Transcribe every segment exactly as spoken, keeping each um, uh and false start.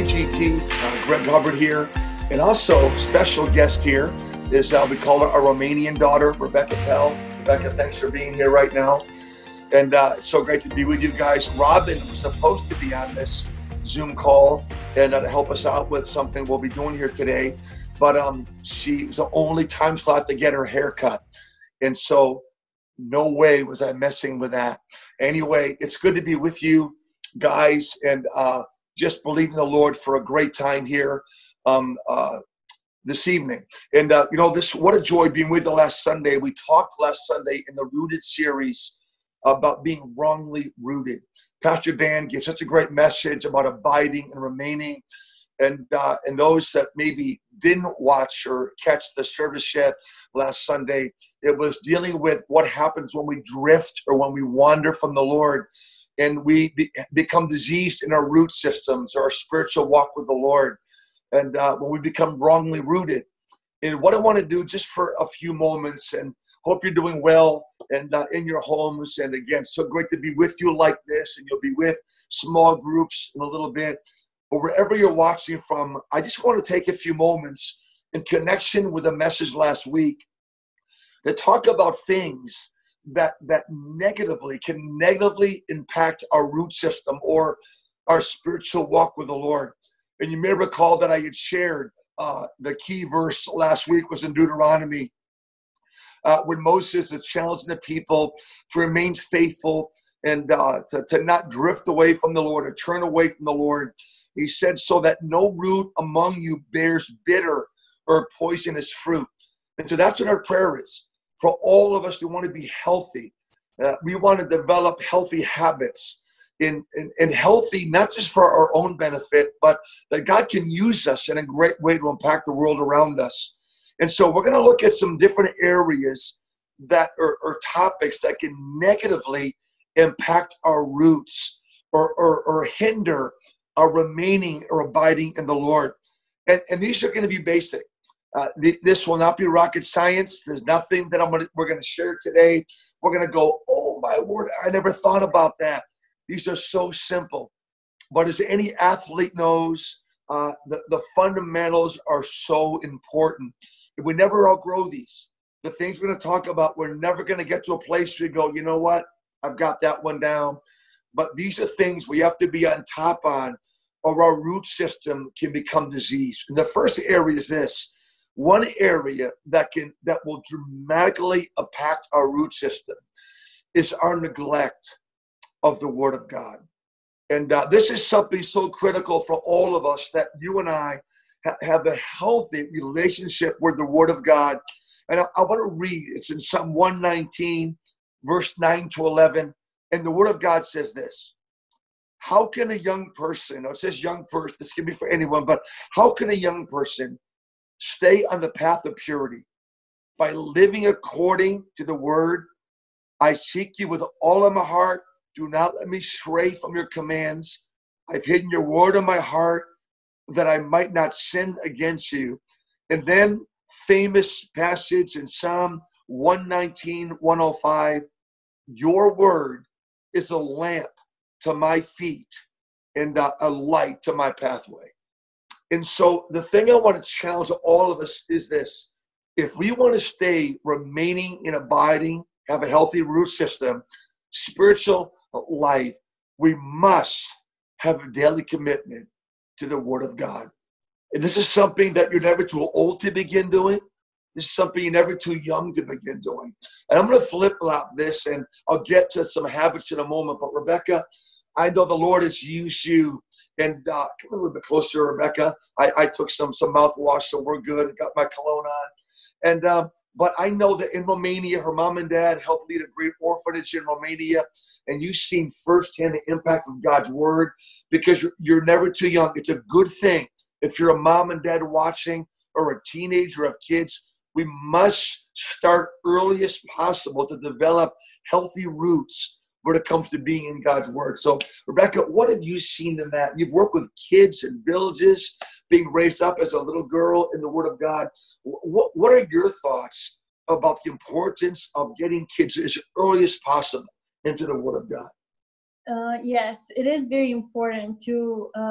G T, uh, Greg Hubbard here. And also, special guest here is, uh, we call her our Romanian daughter, Rebecca Pell. Rebecca, thanks for being here right now. And uh, it's so great to be with you guys. Robin was supposed to be on this Zoom call and uh, to help us out with something we'll be doing here today. But um, she was the only time slot to get her hair cut. And so no way was I messing with that. Anyway, it's good to be with you guys, and uh, just believe in the Lord for a great time here um, uh, this evening. And, uh, you know, this what a joy being with you last Sunday. We talked last Sunday in the Rooted series about being wrongly rooted. Pastor Dan gave such a great message about abiding and remaining. And uh, and those that maybe didn't watch or catch the service yet last Sunday, it was dealing with what happens when we drift or when we wander from the Lord and we be, become diseased in our root systems or our spiritual walk with the Lord. And uh, when we become wrongly rooted. And what I want to do just for a few moments, and hope you're doing well and uh, in your homes. And again, so great to be with you like this, and you'll be with small groups in a little bit. But wherever you're watching from, I just want to take a few moments in connection with a message last week to talk about things that that negatively can negatively impact our root system or our spiritual walk with the Lord. And you may recall that I had shared uh, the key verse last week was in Deuteronomy, uh, when Moses is challenging the people to remain faithful and uh, to, to not drift away from the Lord or turn away from the Lord. He said, so that no root among you bears bitter or poisonous fruit. And so that's what our prayer is. For all of us who want to be healthy, uh, we want to develop healthy habits in, in, in healthy, not just for our own benefit, but that God can use us in a great way to impact the world around us. And so we're going to look at some different areas that are, are topics that can negatively impact our roots or, or, or hinder our remaining or abiding in the Lord. And, and these are going to be basic. Uh, th- this will not be rocket science. There's nothing that I'm gonna, we're going to share today. We're going to go, oh my word, I never thought about that. These are so simple. But as any athlete knows, uh, the, the fundamentals are so important. If we never outgrow these, the things we're going to talk about, we're never going to get to a place where we go, you know what, I've got that one down. But these are things we have to be on top on, or our root system can become diseased. And the first area is this. One area that can that will dramatically impact our root system is our neglect of the Word of God. And uh, this is something so critical for all of us, that you and I ha- have a healthy relationship with the Word of God. And I, I want to read, it's in Psalm one nineteen, verse nine to eleven. And the Word of God says this. How can a young person, it says young person, this can be for anyone, but how can a young person stay on the path of purity? By living according to the Word. I seek you with all of my heart. Do not let me stray from your commands. I've hidden your word in my heart that I might not sin against you. And then famous passage in Psalm one nineteen, one oh five. Your word is a lamp to my feet and uh, a light to my pathway. And so the thing I want to challenge all of us is this. If we want to stay remaining and abiding, have a healthy root system, spiritual life, we must have a daily commitment to the Word of God. And this is something that you're never too old to begin doing. This is something you're never too young to begin doing. And I'm going to flip-flop this, and I'll get to some habits in a moment. But Rebecca, I know the Lord has used you. And uh, come a little bit closer, Rebecca. I, I took some some mouthwash, so we're good. I got my cologne on. And um, but I know that in Romania, her mom and dad helped lead a great orphanage in Romania. And you've seen firsthand the impact of God's word, because you're, you're never too young. It's a good thing. If you're a mom and dad watching, or a teenager of kids, we must start early as possible to develop healthy roots when it comes to being in God's word. So, Rebecca, what have you seen in that? You've worked with kids in villages, being raised up as a little girl in the Word of God. What, what are your thoughts about the importance of getting kids as early as possible into the Word of God? Uh, yes, it is very important to uh,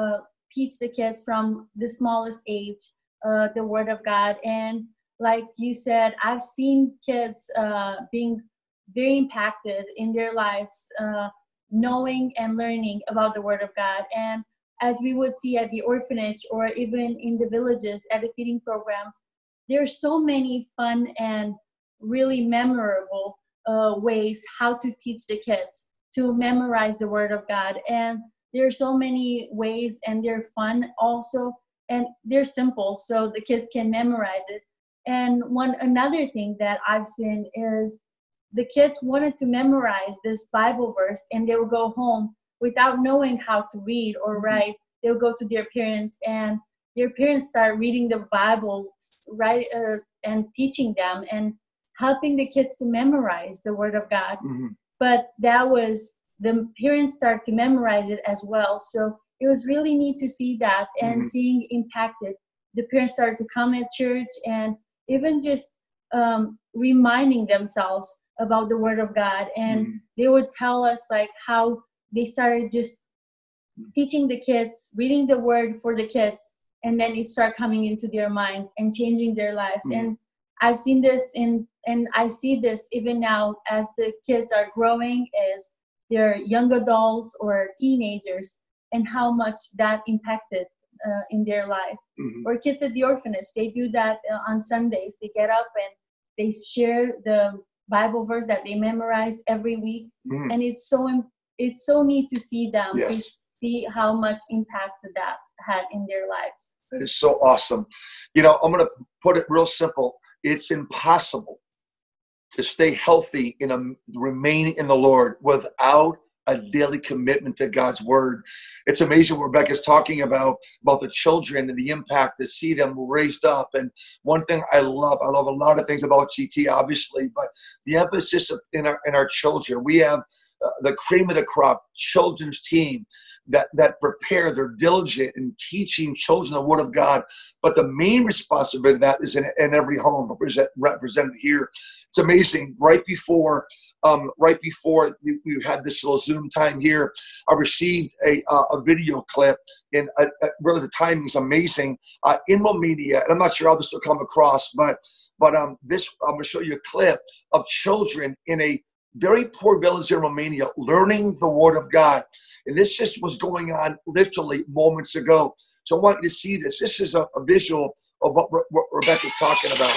teach the kids from the smallest age uh, the Word of God. And like you said, I've seen kids uh, being very impacted in their lives, uh, knowing and learning about the Word of God. And as we would see at the orphanage or even in the villages at the feeding program, there are so many fun and really memorable uh, ways how to teach the kids to memorize the Word of God. And there are so many ways, and they're fun also, and they're simple, so the kids can memorize it. And one another thing that I've seen is the kids wanted to memorize this Bible verse, and they would go home without knowing how to read or write. They'll go to their parents, and their parents start reading the Bible, right, uh, and teaching them and helping the kids to memorize the Word of God. Mm-hmm. But that was, the parents start to memorize it as well. So it was really neat to see that, and Mm-hmm. seeing impacted. The parents started to come at church and even just um, reminding themselves about the Word of God. And Mm-hmm. they would tell us like how they started just teaching the kids, reading the Word for the kids, and then it started coming into their minds and changing their lives. Mm-hmm. And I've seen this in, and I see this even now as the kids are growing, as they're young adults or teenagers, and how much that impacted uh, in their life. Mm-hmm. Or kids at the orphanage, they do that uh, on Sundays. They get up and they share the Bible verse that they memorize every week. Mm-hmm. And it's so im- it's so neat to see them, to Yes. see how much impact that had in their lives. That is so awesome. You know, I'm going to put it real simple. It's impossible to stay healthy and um, remain in the Lord without a daily commitment to God's Word. It's amazing what Rebecca's talking about, about the children and the impact to see them raised up. And one thing I love, I love a lot of things about G T, obviously, but the emphasis in our, in our children. We have uh, the cream of the crop children's team that, that prepare, they're diligent in teaching children the Word of God. But the main responsibility of that is in, in every home represent, represented here. It's amazing. Right before Um, right before we, we had this little Zoom time here, I received a uh, a video clip, and uh, uh, really the timing is amazing, uh, in Romania, and I'm not sure how this will come across, but but um, this, I'm going to show you a clip of children in a very poor village in Romania learning the Word of God, and this just was going on literally moments ago. So I want you to see this. This is a, a visual of what, Re- what Rebecca's talking about.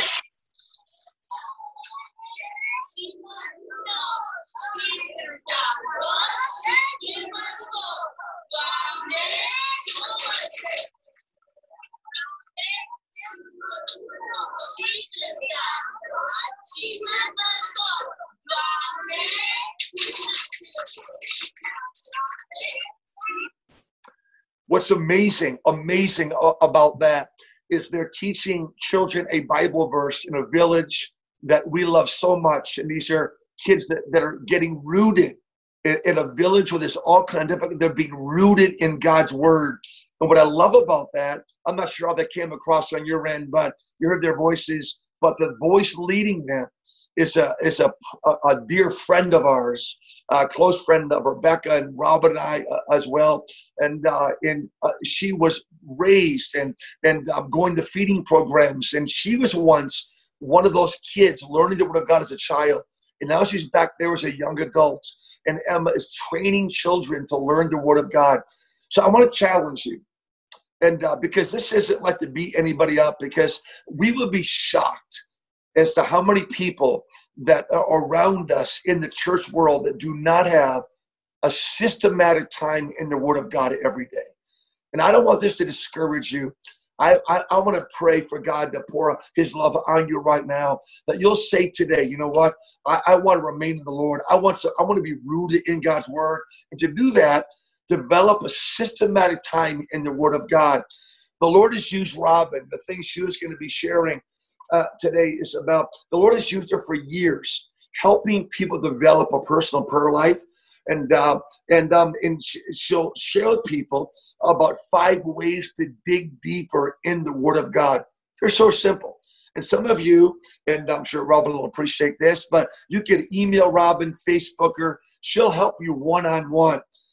What's amazing, amazing about that is they're teaching children a Bible verse in a village that we love so much. And these are kids that, that are getting rooted in, in a village where there's all kind of different, they're being rooted in God's Word. And what I love about that, I'm not sure how that came across on your end, but you heard their voices, but the voice leading them is a is a, a, a dear friend of ours, a close friend of Rebecca and Robin and I uh, as well. And uh, and uh, she was raised and and um, going to feeding programs, and she was once one of those kids learning the Word of God as a child. And now she's back there as a young adult, and Emma is training children to learn the Word of God. So I want to challenge you, and uh, because this isn't like to beat anybody up, because we will be shocked as to how many people that are around us in the church world that do not have a systematic time in the Word of God every day. And I don't want this to discourage you. I, I, I want to pray for God to pour His love on you right now, that you'll say today, you know what, I, I want to remain in the Lord. I want to, I want to be rooted in God's Word. And to do that, develop a systematic time in the Word of God. The Lord has used Robin, the things she was going to be sharing uh, today is about, the Lord has used her for years, helping people develop a personal prayer life. And uh, and um, and she'll share with people about five ways to dig deeper in the Word of God. They're so simple. And some of you, and I'm sure Robin will appreciate this, but you can email Robin, Facebook her. She'll help you one-on-one.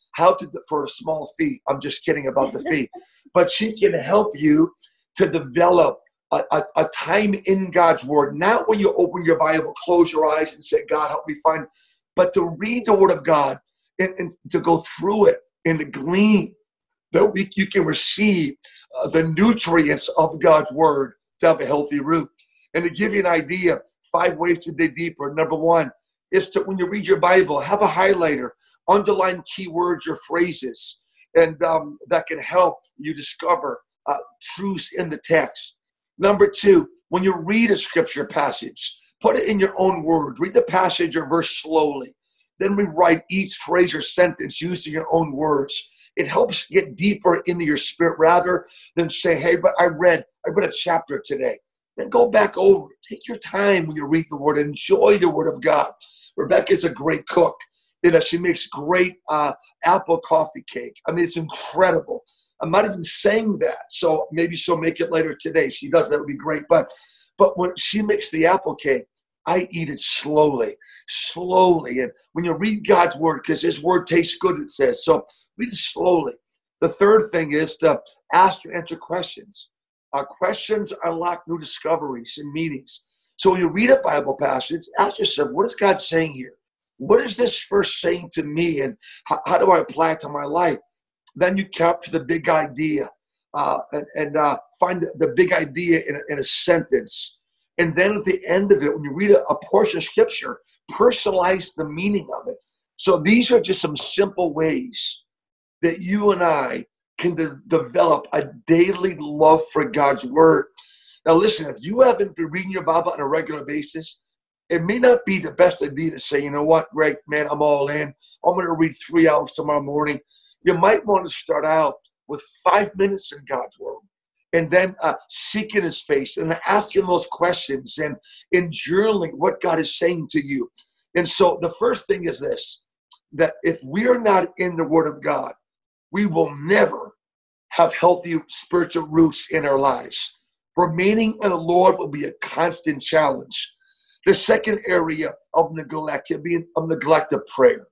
how to, for a small fee. I'm just kidding about the fee. But she can help you to develop a, a, a time in God's word. Not when you open your Bible, close your eyes and say, God, help me find, but to read the word of God and, and to go through it and to glean that we, you can receive uh, the nutrients of God's word to have a healthy root. And to give you an idea, five ways to dig deeper. Number one is to, when you read your Bible, have a highlighter, underline keywords or phrases, and um, that can help you discover uh, truths in the text. Number two, when you read a scripture passage, put it in your own words. Read the passage or verse slowly. Then rewrite each phrase or sentence using your own words. It helps get deeper into your spirit rather than say, hey, but I read, I read a chapter today. Then go back over it. Take your time when you read the word. Enjoy the word of God. Rebecca's a great cook. You know, she makes great uh, apple coffee cake. I mean, it's incredible. I'm not even saying that. So maybe she'll make it later today. She does. That would be great. But, but when she makes the apple cake, I eat it slowly, slowly. And when you read God's word, because his word tastes good, it says. So read it slowly. The third thing is to ask or answer questions. Uh, questions unlock new discoveries and meanings. So when you read a Bible passage, ask yourself, what is God saying here? What is this verse saying to me? And how, how do I apply it to my life? Then you capture the big idea uh, and, and uh, find the, the big idea in a, in a sentence. And then at the end of it, when you read a, a portion of scripture, personalize the meaning of it. So these are just some simple ways that you and I can de- develop a daily love for God's word. Now listen, if you haven't been reading your Bible on a regular basis, it may not be the best idea to say, you know what, Greg, man, I'm all in. I'm going to read three hours tomorrow morning. You might want to start out with five minutes in God's word. And then uh, seeking his face and asking those questions and, and journaling what God is saying to you. And so the first thing is this, that if we're not in the word of God, we will never have healthy spiritual roots in our lives. Remaining in the Lord will be a constant challenge. The second area of neglect can be of neglect of prayer.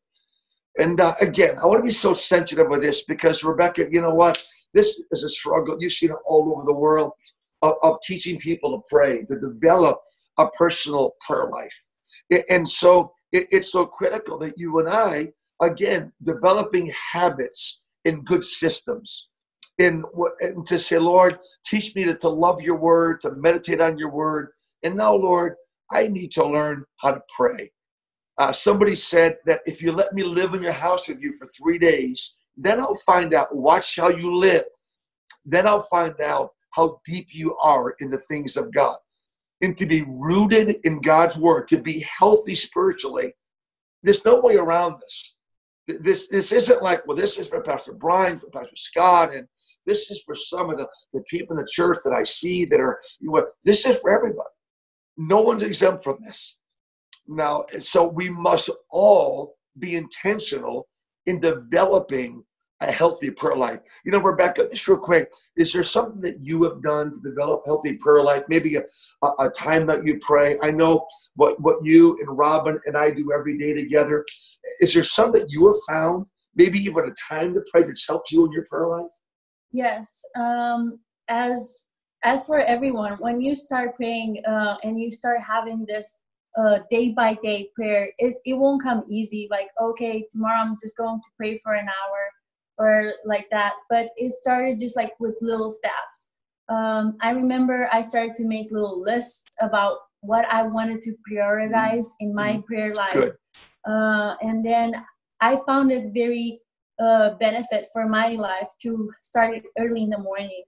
And uh, again, I want to be so sensitive with this because, Rebecca, you know what? This is a struggle. You've seen it all over the world of, of teaching people to pray, to develop a personal prayer life. And so it, it's so critical that you and I, again, developing habits and good systems. And, and to say, Lord, teach me to, to love your word, to meditate on your word. And now, Lord, I need to learn how to pray. Uh, somebody said that if you let me live in your house with you for three days, then I'll find out, watch how you live. Then I'll find out how deep you are in the things of God. And to be rooted in God's word, to be healthy spiritually, there's no way around this. This, this isn't like, well, this is for Pastor Brian, for Pastor Scott, and this is for some of the, the people in the church that I see that are, you know, this is for everybody. No one's exempt from this. Now, so we must all be intentional in developing a healthy prayer life. You know, Rebecca, just real quick, is there something that you have done to develop healthy prayer life? Maybe a, a, a time that you pray. I know what, what you and Robin and I do every day together. Is there something that you have found, maybe even a time to pray that's helped you in your prayer life? Yes. Um, as as for everyone, when you start praying uh, and you start having this uh, day-by-day prayer, it, it won't come easy. Like, okay, tomorrow I'm just going to pray for an hour or like that. But it started just like with little steps. Um, I remember I started to make little lists about what I wanted to prioritize in my mm-hmm. prayer life. Good. Uh, and then I found it very uh, benefit for my life to start it early in the morning.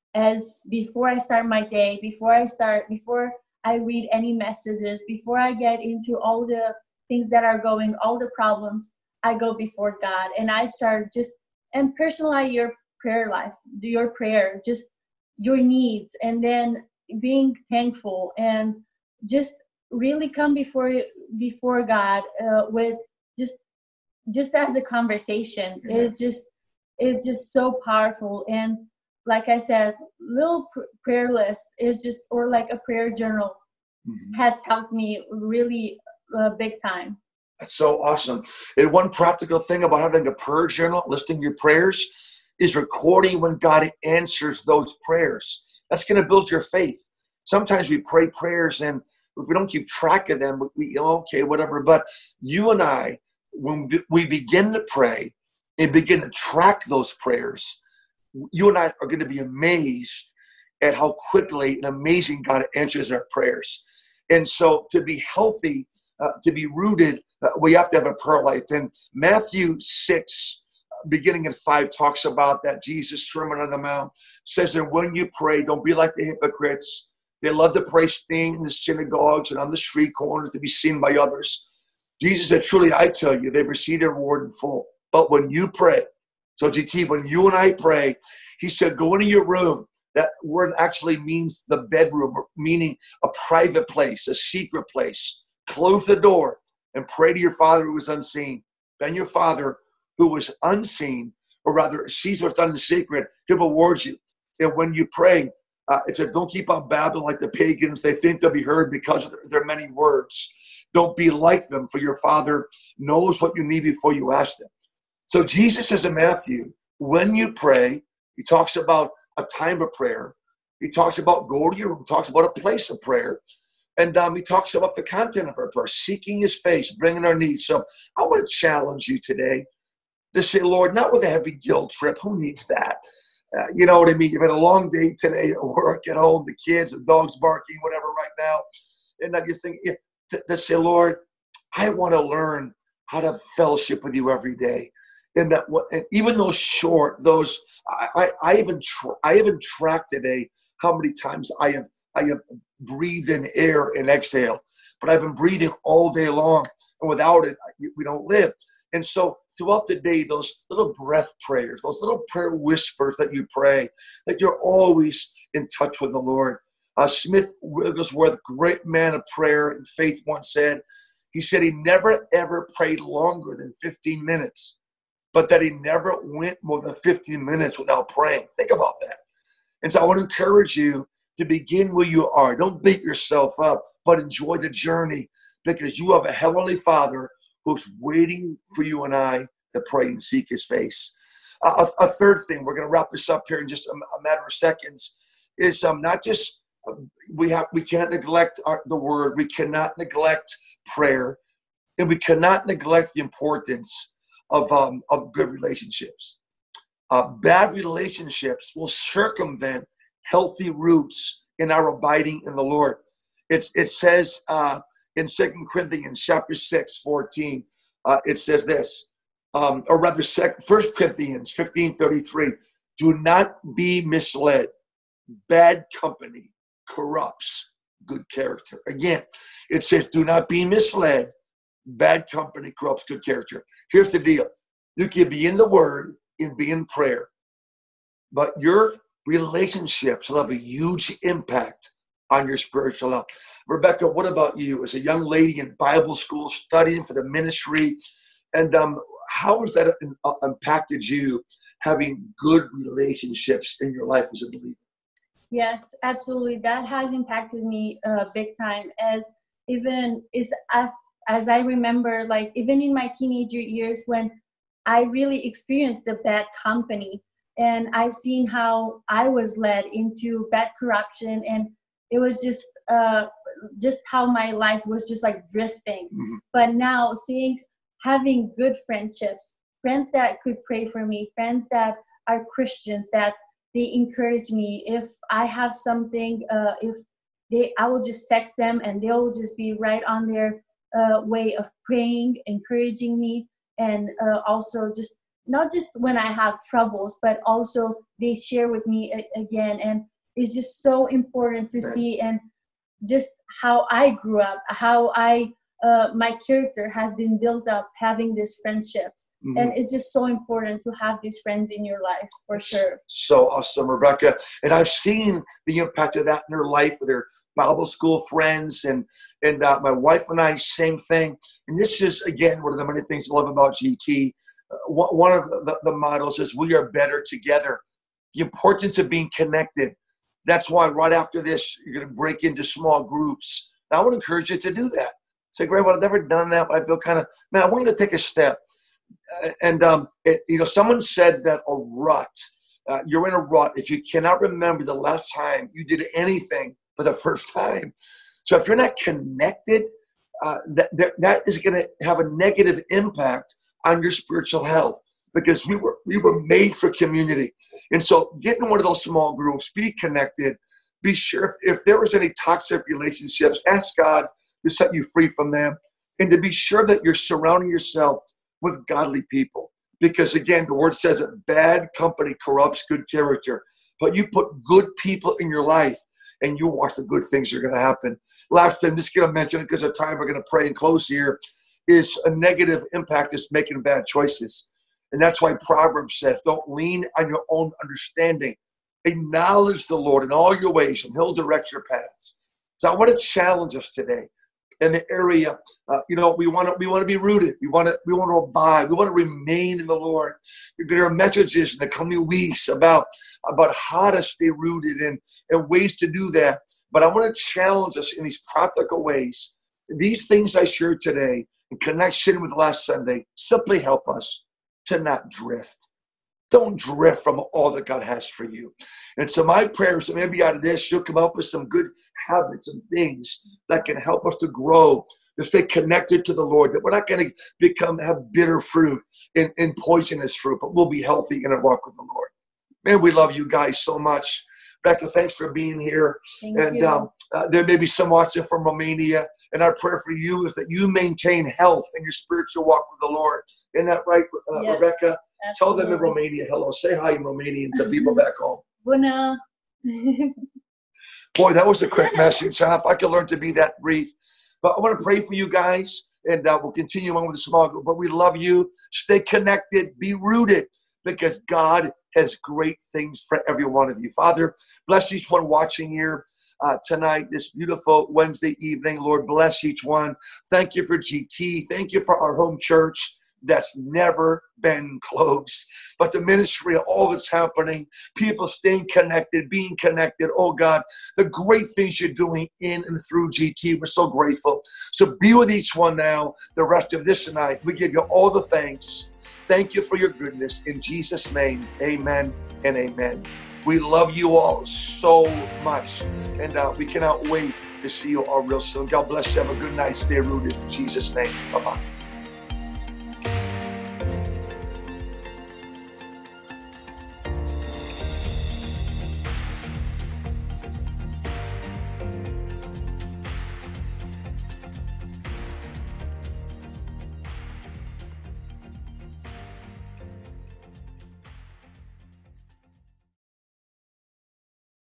As before I start my day, before I start, before I read any messages, before I get into all the things that are going, all the problems, I go before God and I start just, and personalize your prayer life, do your prayer, just your needs, and then being thankful and just really come before before God uh, with just just as a conversation. Yeah. It's just it's just so powerful. And like I said, little pr- prayer list is just, or like a prayer journal, mm-hmm. has helped me really uh, big time. That's so awesome. And one practical thing about having a prayer journal, listing your prayers, is recording when God answers those prayers. That's going to build your faith. Sometimes we pray prayers, and if we don't keep track of them, we, okay, whatever. But you and I, when we begin to pray and begin to track those prayers, you and I are going to be amazed at how quickly and amazing God answers our prayers. And so to be healthy, uh, to be rooted, uh, we have to have a prayer life. And Matthew six, beginning at five, talks about that. Jesus' Sermon on the Mount says that when you pray, don't be like the hypocrites. They love to pray staying in the synagogues and on the street corners to be seen by others. Jesus said, truly, I tell you, they've received a reward in full. But when you pray, so G T, when you and I pray, he said, go into your room. That word actually means the bedroom, meaning a private place, a secret place. Close the door and pray to your Father who is unseen. Then your Father who was unseen, or rather sees what's done in secret, he'll reward you. And when you pray, uh, it said, don't keep on babbling like the pagans. They think they'll be heard because of their, their many words. Don't be like them, for your Father knows what you need before you ask them. So Jesus says in Matthew, when you pray, he talks about a time of prayer. He talks about go to your room, talks about a place of prayer. And um, he talks about the content of our prayer, seeking his face, bringing our needs. So I want to challenge you today to say, Lord, not with a heavy guilt trip. Who needs that? Uh, you know what I mean? You've had a long day today at work, at home, the kids, the dogs barking, whatever right now. And now you're thinking, yeah, to, to say, Lord, I want to learn how to fellowship with you every day. And that, and even those short, those I, I, I even tra- I haven't tracked today how many times I have I have breathed in air and exhale, but I've been breathing all day long, and without it, we don't live. And so throughout the day, those little breath prayers, those little prayer whispers that you pray, that you're always in touch with the Lord. Uh, Smith Wigglesworth, great man of prayer and faith, once said, he said he never ever prayed longer than fifteen minutes. But that he never went more than fifteen minutes without praying. Think about that. And so I want to encourage you to begin where you are. Don't beat yourself up, but enjoy the journey, because you have a heavenly Father who's waiting for you and I to pray and seek his face. Uh, a, a third thing, we're going to wrap this up here in just a, a matter of seconds, is um, not just, uh, we have we can't neglect our, the word, we cannot neglect prayer, and we cannot neglect the importance of um, of good relationships. Uh, bad relationships will circumvent healthy roots in our abiding in the Lord. It's it says uh, in Second Corinthians chapter six, fourteen, uh, it says this, um, or rather First Corinthians fifteen, thirty-three, do not be misled. Bad company corrupts good character. Again, it says do not be misled. Bad company corrupts good character. Here's the deal. You can be in the word and be in prayer, but your relationships will have a huge impact on your spiritual life. Rebecca, what about you as a young lady in Bible school studying for the ministry? And um, how has that uh, impacted you having good relationships in your life as a believer? Yes, absolutely. That has impacted me uh, big time. As even is as I remember, like even in my teenager years when I really experienced the bad company, and I've seen how I was led into bad corruption, and it was just uh, just how my life was just like drifting. Mm-hmm. But now seeing, having good friendships, friends that could pray for me, friends that are Christians, that they encourage me. If I have something, uh, if they, I will just text them and they'll just be right on their uh, way of praying, encouraging me. And uh, also just, not just when I have troubles, but also they share with me a- again. And it's just so important to see, and just how I grew up, how I, uh, my character has been built up having these friendships. Mm-hmm. And it's just so important to have these friends in your life, for sure. So awesome, Rebecca. And I've seen the impact of that in her life with her Bible school friends, and and uh, my wife and I, same thing. And this is, again, one of the many things I love about G T. Uh, one of the, the models is we are better together. The importance of being connected. That's why right after this, you're going to break into small groups. Now, I would encourage you to do that. Say, Greg, well, I've never done that, but I feel kind of, man, I want you to take a step. Uh, And, um, it, you know, someone said that a rut, uh, you're in a rut if you cannot remember the last time you did anything for the first time. So if you're not connected, uh, that, that, that is going to have a negative impact on your spiritual health, because we were we were made for community. And so get in one of those small groups, be connected, be sure if, if there was any toxic relationships, ask God to set you free from them, and to be sure that you're surrounding yourself with godly people. Because again, the word says that bad company corrupts good character, but you put good people in your life and you watch the good things are going to happen. Last thing, I'm just going to mention it because of time, we're going to pray and close here, is a negative impact is making bad choices. And that's why Proverbs says, don't lean on your own understanding. Acknowledge the Lord in all your ways, and he'll direct your paths. So I want to challenge us today in the area. Uh, you know, we want to we want to be rooted. We want to we want to abide. We want to remain in the Lord. There are messages in the coming weeks about about how to stay rooted and, and ways to do that. But I want to challenge us in these practical ways. These things I shared today in connection with last Sunday simply help us to not drift. Don't drift from all that God has for you. And so my prayer is that maybe out of this, you'll come up with some good habits and things that can help us to grow, to stay connected to the Lord, that we're not going to become, have bitter fruit and, and poisonous fruit, but we'll be healthy in our walk with the Lord. Man, we love you guys so much. Becca, thanks for being here. Thank and you. um, uh, there may be some watching from Romania. And our prayer for you is that you maintain health in your spiritual walk with the Lord. Isn't that right, uh, Yes, Rebecca? absolutely. Tell them in Romania, hello. Say hi in Romanian to people back home. Bună. Boy, that was a quick message. Huh? If I could learn to be that brief. But I want to pray for you guys, and uh, we'll continue on with the small group. But we love you. Stay connected. Be rooted, because God has great things for every one of you. Father, bless each one watching here uh, tonight, this beautiful Wednesday evening. Lord, bless each one. Thank you for G T. Thank you for our home church that's never been closed. But the ministry of all that's happening, people staying connected, being connected. Oh God, the great things you're doing in and through G T. We're so grateful. So be with each one now, the rest of this night. We give you all the thanks. Thank you for your goodness. In Jesus' name, amen and amen. We love you all so much. And uh, we cannot wait to see you all real soon. God bless you. Have a good night. Stay rooted. In Jesus' name. Bye-bye.